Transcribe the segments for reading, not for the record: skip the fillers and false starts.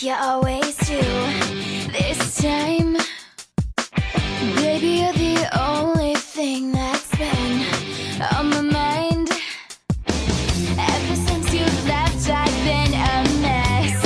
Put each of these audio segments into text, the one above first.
you always do. This time, baby, you're the only thing that's been on my mind. Ever since you left, I've been a mess.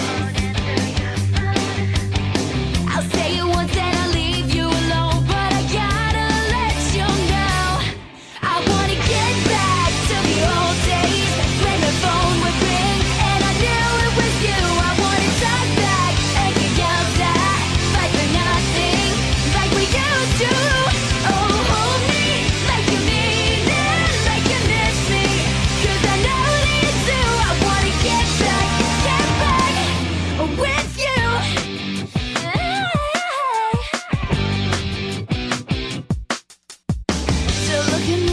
I'll say it once and I'll leave you alone, but I gotta let you know I wanna get back to the old days when the phone would ring and I knew it was you. I wanna talk back and get yelled at, fight for nothing like we used to. Oh, hold me like you mean it, like you miss me, 'cause I know that you do. I wanna get back with you. So look at me